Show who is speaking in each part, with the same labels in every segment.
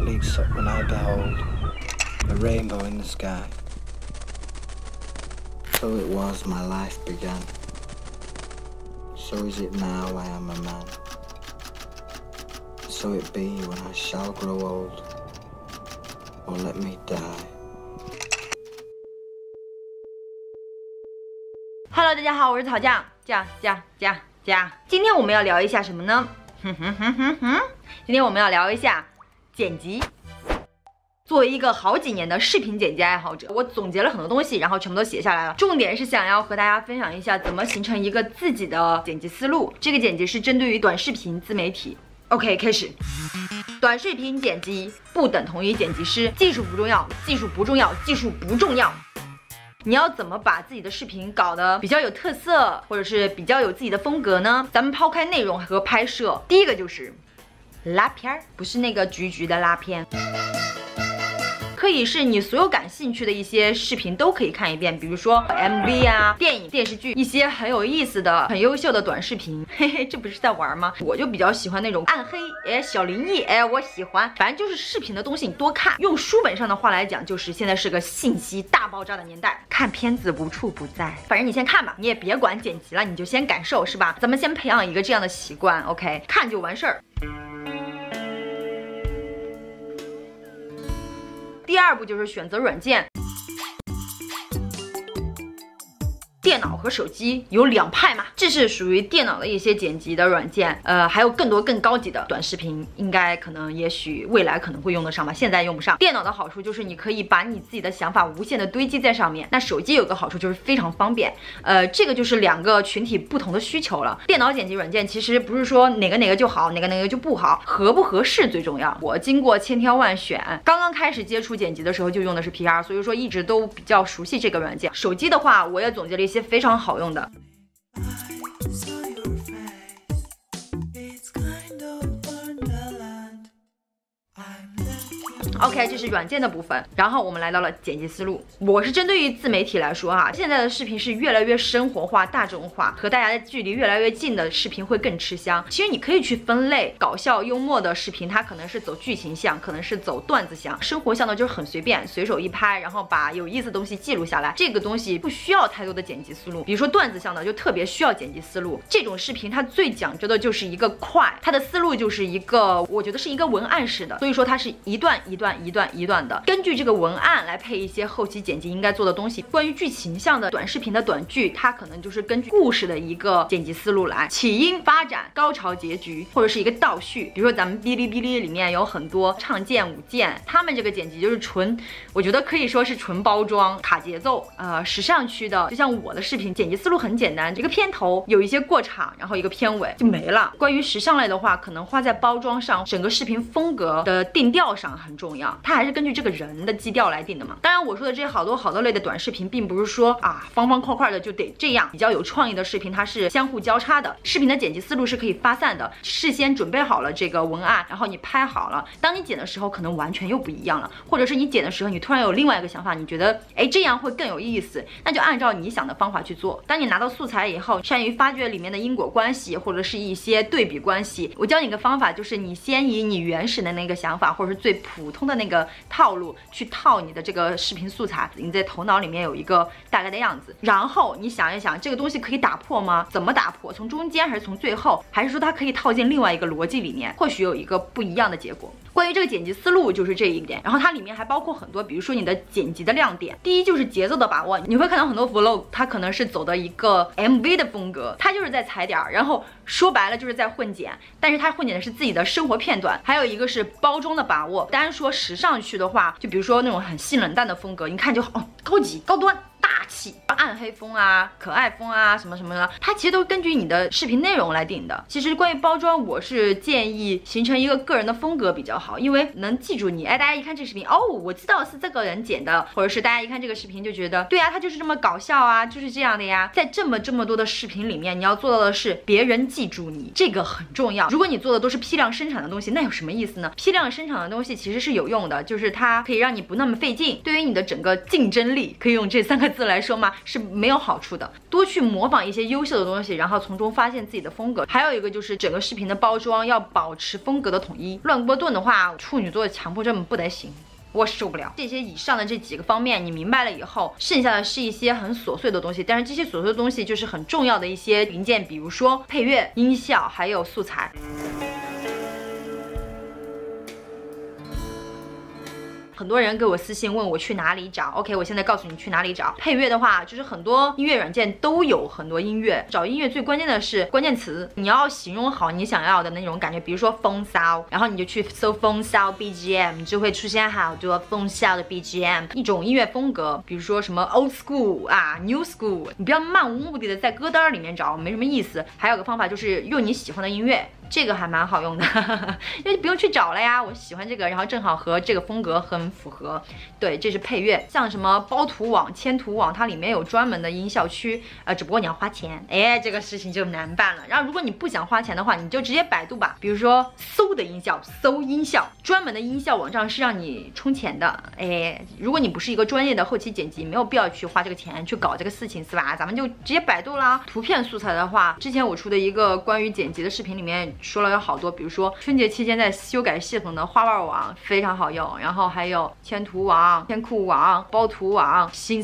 Speaker 1: leaps up when I behold a rainbow in the sky. So it was my life began. So is it now I am a man. So it be when I shall grow old, or let me die.
Speaker 2: Hello， 大家好，我是草酱，酱。今天我们要聊一下什么呢？今天我们要聊一下剪辑。作为一个好几年的视频剪辑爱好者，我总结了很多东西，然后全部都写下来了。重点是想要和大家分享一下怎么形成一个自己的剪辑思路。这个剪辑是针对于短视频自媒体。OK， 开始。短视频剪辑不等同于剪辑师，技术不重要，技术不重要，技术不重要。你要怎么把自己的视频搞得比较有特色，或者是比较有自己的风格呢？咱们抛开内容和拍摄，第一个就是拉片儿，不是那个橘的拉片。可以是你所有感兴趣的一些视频都可以看一遍，比如说 MV 啊、电影、电视剧，一些很有意思的、很优秀的短视频。嘿嘿，这不是在玩吗？我就比较喜欢那种暗黑，小灵异，我喜欢。反正就是视频的东西你多看。用书本上的话来讲，就是现在是个信息大爆炸的年代，看片子无处不在。反正你先看吧，你也别管剪辑了，你就先感受，是吧？咱们先培养一个这样的习惯 ，OK， 看就完事儿。第二步就是选择软件。电脑和手机有两派嘛，这是属于电脑的一些剪辑的软件，还有更多更高级的短视频，应该可能也许未来可能会用得上吧，现在用不上。电脑的好处就是你可以把你自己的想法无限的堆积在上面，那手机有个好处就是非常方便，这个就是两个群体不同的需求了。电脑剪辑软件其实不是说哪个就好，哪个就不好，合不合适最重要。我经过千挑万选，刚刚开始接触剪辑的时候就用的是 PR， 所以说一直都比较熟悉这个软件。手机的话，我也总结了一些非常好用的。OK， 这是软件的部分，然后我们来到了剪辑思路。我是针对于自媒体来说哈，现在的视频是越来越生活化、大众化，和大家的距离越来越近的视频会更吃香。其实你可以去分类，搞笑幽默的视频，它可能是走剧情向，可能是走段子向；生活向的就是很随便，随手一拍，然后把有意思的东西记录下来。这个东西不需要太多的剪辑思路。比如说段子向的就特别需要剪辑思路。这种视频它最讲究的就是一个快，它的思路就是一个，我觉得是一个文案式的，所以说它是一段的，根据这个文案来配一些后期剪辑应该做的东西。关于剧情向的短视频的短剧，它可能就是根据故事的一个剪辑思路来，起因、发展、高潮、结局，或者是一个倒叙。比如说咱们哔哩哔哩里面有很多唱剑、舞剑，他们这个剪辑就是纯，我觉得可以说是纯包装、卡节奏。时尚区的，就像我的视频剪辑思路很简单，这个片头有一些过场，然后一个片尾就没了。关于时尚类的话，可能花在包装上，整个视频风格的定调上很重要。它还是根据这个人的基调来定的嘛。当然我说的这些好多类的短视频，并不是说方块的就得这样。比较有创意的视频，它是相互交叉的。视频的剪辑思路是可以发散的，事先准备好了这个文案，然后你拍好了，当你剪的时候可能完全又不一样了，或者是你剪的时候你突然有另外一个想法，你觉得这样会更有意思，那就按照你想的方法去做。当你拿到素材以后，善于发掘里面的因果关系，或者是一些对比关系。我教你一个方法，就是你先以你原始的那个想法，或者是最普通的那个套路去套你的这个视频素材，你在头脑里面有一个大概的样子，然后你想一想这个东西可以打破吗？怎么打破？从中间还是从最后？还是说它可以套进另外一个逻辑里面？或许有一个不一样的结果。关于这个剪辑思路就是这一点，然后它里面还包括很多，比如说你的剪辑的亮点。第一就是节奏的把握，你会看到很多 vlog， 它可能是走的一个 MV 的风格，它就是在踩点，然后说白了就是在混剪，但是它混剪的是自己的生活片段。还有一个是包装的把握，单说时尚区的话，就比如说那种很性冷淡的风格，你看就高级高端。大气、暗黑风啊、可爱风啊，什么什么的，它其实都根据你的视频内容来定的。其实关于包装，我是建议形成一个个人的风格比较好，因为能记住你。大家一看这视频，我知道是这个人剪的，或者是大家一看这个视频就觉得，对啊，他就是这么搞笑啊，就是这样的呀。在这么多的视频里面，你要做到的是别人记住你，这个很重要。如果你做的都是批量生产的东西，那有什么意思呢？批量生产的东西其实是有用的，就是它可以让你不那么费劲，对于你的整个竞争力，可以用这3个字字来说嘛，是没有好处的。多去模仿一些优秀的东西，然后从中发现自己的风格。还有一个就是整个视频的包装要保持风格的统一。乱锅炖的话，处女座的强迫症不得行。我受不了。这些以上的这几个方面你明白了以后，剩下的是一些很琐碎的东西，但是这些琐碎的东西就是很重要的一些零件，比如说配乐、音效还有素材。很多人给我私信问我去哪里找 ，OK， 我现在告诉你去哪里找。配乐的话，就是很多音乐软件都有很多音乐，找音乐最关键的是关键词，你要形容好你想要的那种感觉，比如说风骚，然后你就去搜风骚 BGM， 就会出现好多风骚的 BGM， 一种音乐风格，比如说什么 old school 啊 new school， 你不要漫无目的的在歌单里面找，没什么意思。还有个方法就是用你喜欢的音乐。这个还蛮好用的，因为不用去找了呀。我喜欢这个，然后正好和这个风格很符合。对，这是配乐，像什么包图网、千图网，它里面有专门的音效区，只不过你要花钱，哎，这个事情就难办了。然后如果你不想花钱的话，你就直接百度吧，比如说搜的音效，搜音效，专门的音效网站是让你充钱的。哎，如果你不是一个专业的后期剪辑，没有必要去花这个钱去搞这个事情，是吧？咱们就直接百度啦。图片素材的话，之前我出的一个关于剪辑的视频里面。说了有好多，比如说春节期间在修改系统的花瓣网非常好用，然后还有千图网、天酷网、包图网、新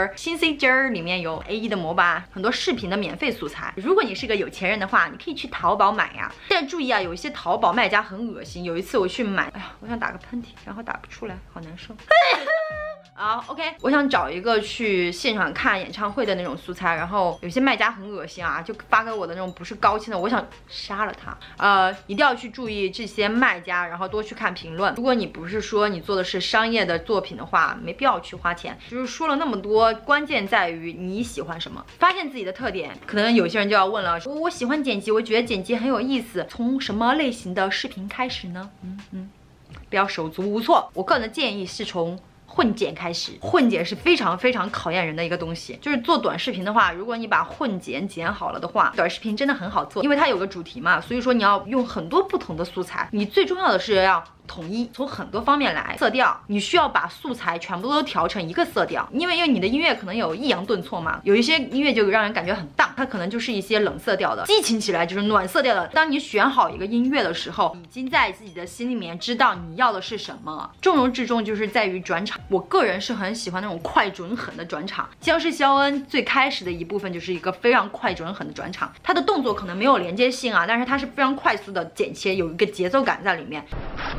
Speaker 2: CJ 里面有 A1 的模板，很多视频的免费素材。如果你是个有钱人的话，你可以去淘宝买呀。但注意啊，有一些淘宝卖家很恶心。有一次我去买，哎呀，我想打个喷嚏，然后打不出来，好难受。好 ，OK， 我想找一个去现场看演唱会的那种素材，然后有些卖家很恶心啊，就发给我的那种不是高清的，我想杀了他。一定要去注意这些卖家，然后多去看评论。如果你不是说你做的是商业的作品的话，没必要去花钱。就是说了那么多，关键在于你喜欢什么，发现自己的特点。可能有些人就要问了，我喜欢剪辑，我觉得剪辑很有意思，从什么类型的视频开始呢？不要手足无措。我个人的建议是从混剪开始。混剪是非常非常考验人的一个东西，就是做短视频的话，如果你把混剪剪好了的话，短视频真的很好做，因为它有个主题嘛，所以说你要用很多不同的素材，你最重要的是要统一，从很多方面来。色调，你需要把素材全部都调成一个色调，因为你的音乐可能有抑扬顿挫嘛，有一些音乐就让人感觉很荡，它可能就是一些冷色调的，激情起来就是暖色调的。当你选好一个音乐的时候，已经在自己的心里面知道你要的是什么。重中之重就是在于转场，我个人是很喜欢那种快准狠的转场。僵尸肖恩最开始的一部分就是一个非常快准狠的转场，它的动作可能没有连接性啊，但是它是非常快速的剪切，有一个节奏感在里面。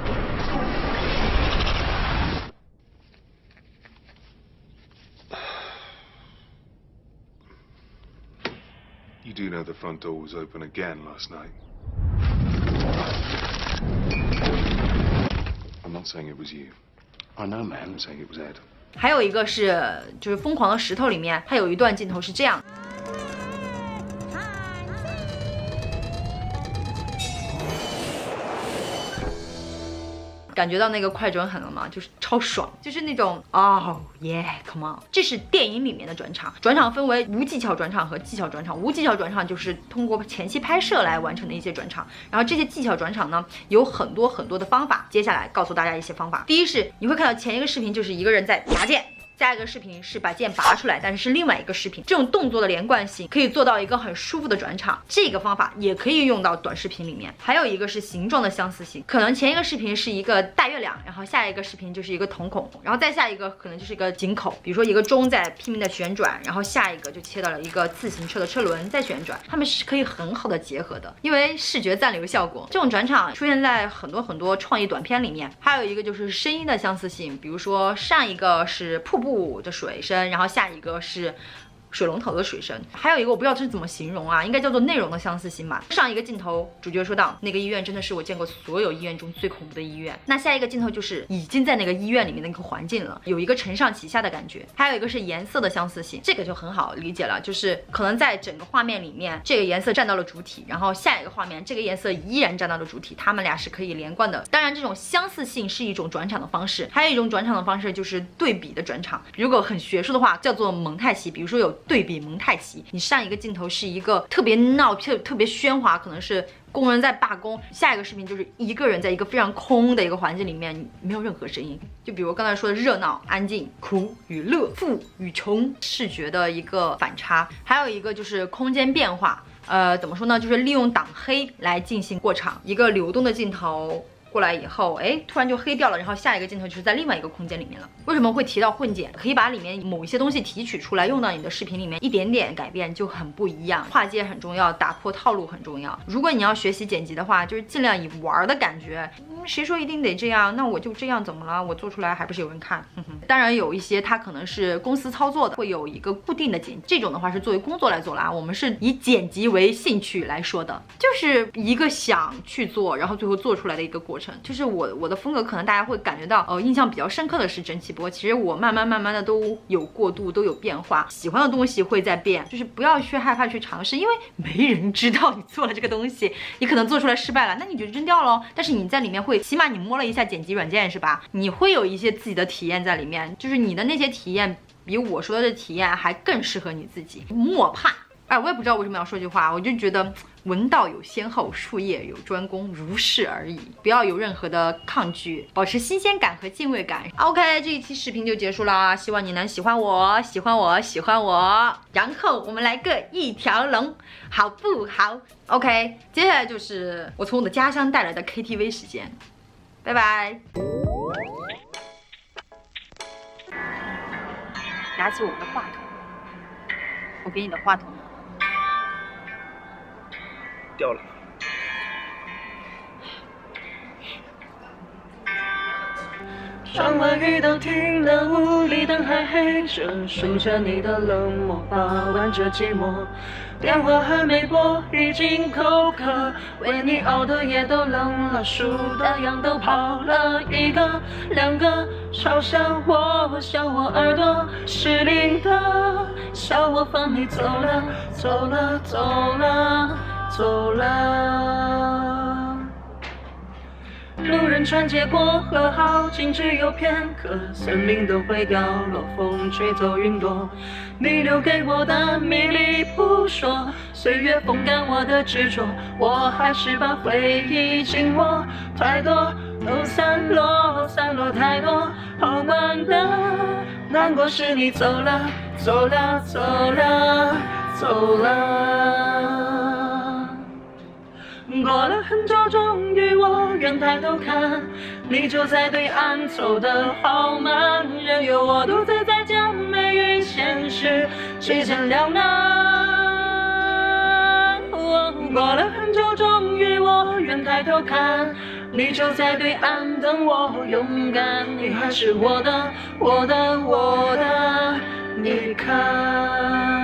Speaker 3: You do know the front door was open again last night. I'm not saying it was you. I know, man. I'm saying it was Ed.
Speaker 2: 还有一个是，就是《疯狂的石头》里面，它有一段镜头是这样。感觉到那个快准狠了吗？就是超爽，就是那种come on。这是电影里面的转场，转场分为无技巧转场和技巧转场。无技巧转场就是通过前期拍摄来完成的一些转场，然后这些技巧转场呢有很多很多的方法。接下来告诉大家一些方法。第一是你会看到前一个视频就是一个人在拿剑。下一个视频是把剑拔出来，但是是另外一个视频，这种动作的连贯性可以做到一个很舒服的转场。这个方法也可以用到短视频里面。还有一个是形状的相似性，可能前一个视频是一个大月亮，然后下一个视频就是一个瞳孔，然后再下一个可能就是一个井口，比如说一个钟在拼命的旋转，然后下一个就切到了一个自行车的车轮在旋转，它们是可以很好的结合的，因为视觉暂留效果。这种转场出现在很多创意短片里面。还有一个就是声音的相似性，比如说上一个是瀑布的水声，然后下一个是水龙头的水声。还有一个我不知道这是怎么形容啊，应该叫做内容的相似性吧。上一个镜头主角说到那个医院真的是我见过所有医院中最恐怖的医院，那下一个镜头就是已经在那个医院里面的一个环境了，有一个承上启下的感觉。还有一个是颜色的相似性，这个就很好理解了，就是可能在整个画面里面这个颜色占到了主体，然后下一个画面这个颜色依然占到了主体，它们俩是可以连贯的。当然这种相似性是一种转场的方式，还有一种转场的方式就是对比的转场，如果很学术的话叫做蒙太奇。比如说有对比蒙太奇，你上一个镜头是一个特别闹特别喧哗，可能是工人在罢工。下一个视频就是一个人在一个非常空的一个环境里面，没有任何声音。就比如刚才说的热闹、安静、苦与乐、富与穷，视觉的一个反差。还有一个就是空间变化，怎么说呢？就是利用挡黑来进行过场，一个流动的镜头。过来以后，哎，突然就黑掉了，然后下一个镜头就是在另外一个空间里面了。为什么会提到混剪？可以把里面某一些东西提取出来，用到你的视频里面，一点点改变就很不一样。跨界很重要，打破套路很重要。如果你要学习剪辑的话，就是尽量以玩的感觉。谁说一定得这样？那我就这样怎么了？我做出来还不是有人看？当然有一些它可能是公司操作的，会有一个固定的剪辑，这种的话是作为工作来做啦。我们是以剪辑为兴趣来说的，就是一个想去做，然后最后做出来的一个过程。就是我的风格可能大家会感觉到，印象比较深刻的是蒸汽波。其实我慢慢的都有过渡，都有变化，喜欢的东西会在变，就是不要去害怕去尝试，因为没人知道你做了这个东西，你可能做出来失败了，那你就扔掉咯。但是你在里面会，起码你摸了一下剪辑软件是吧？你会有一些自己的体验在里面，就是你的那些体验比我说的体验还更适合你自己，莫怕。哎，我也不知道为什么要说这句话，我就觉得文道有先后，术业有专攻，如是而已，不要有任何的抗拒，保持新鲜感和敬畏感。OK， 这一期视频就结束了，希望你能喜欢我，喜欢我，喜欢我。然后我们来个一条龙，好不好 ？OK， 接下来就是我从我的家乡带来的 KTV 时间，拜拜。拿起我们的话筒，我给你的话筒。
Speaker 4: 掉了。窗外雨都停了，屋里灯还黑着，数着你的冷漠，把玩着寂寞。电话还没拨，已经口渴，为你熬的夜都冷了，数的羊都跑了，一个两个，嘲笑我，笑我耳朵失灵的，笑我放你走了，走了，走了。走了，路人穿街过河，好景只有片刻，生命都会掉落，风吹走云朵。你留给我的迷离不说，岁月风干我的执着，我还是把回忆紧握，太多都散落，散落太多，好暖的难过是你走了，走了，走了，走了。过了很久，终于我愿抬头看，你就在对岸，走得好慢，任由我独自在假寐与现实之间两难。过了很久，终于我愿抬头看，你就在对岸等我，勇敢，你还是我的，我的，我的，你看。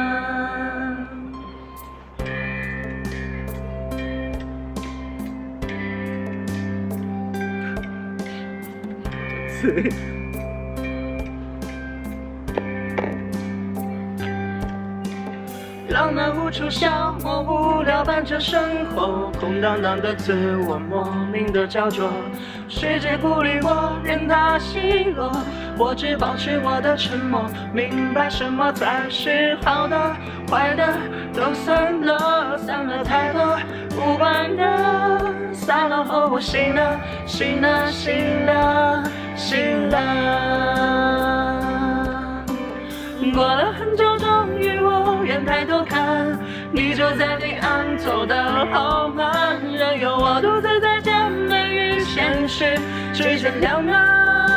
Speaker 4: 浪漫无处消磨，无聊伴着生活，空荡荡的自我，莫名的焦灼。世界孤立我，任它奚落，我只保持我的沉默，明白什么才是好的，坏的都散了，散了太多无关的，散了后我醒了，醒了，醒了，醒了。过了很久，终于我愿抬头看，你就在对岸，走得好慢，任由我独自在假寐与现实之间两难。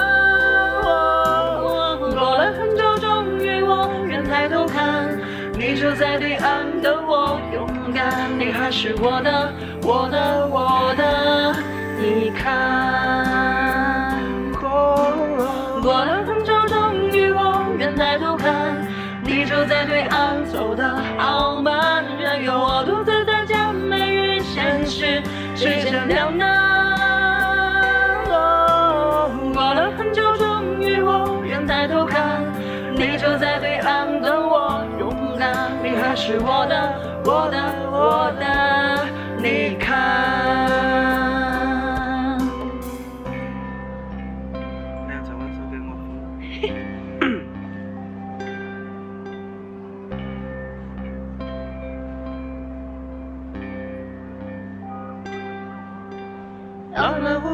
Speaker 4: 过了很久，终于我愿抬头看，你就在对岸等我，勇敢，你还是我的，我的，我的，你看。过了很久，终于我愿抬头看，你就在对岸，走得好慢，任由我独自在假寐与现实之间两难。过了很久，终于我愿抬头看，你就在对岸等我，勇敢，你还是我的，我的，我的，你看。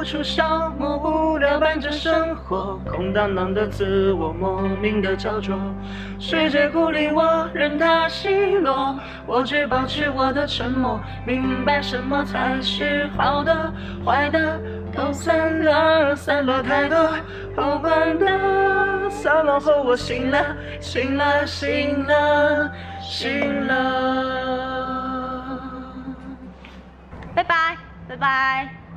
Speaker 4: 处消磨，无聊伴着生活，空荡荡的自我莫名的焦灼。世界孤立我，任它奚落，我只保持我的沉默，明白什么才是好的，坏的都散了，散落太多不管的，散落后我醒了，醒了，醒了，醒了。
Speaker 2: 拜拜，拜拜。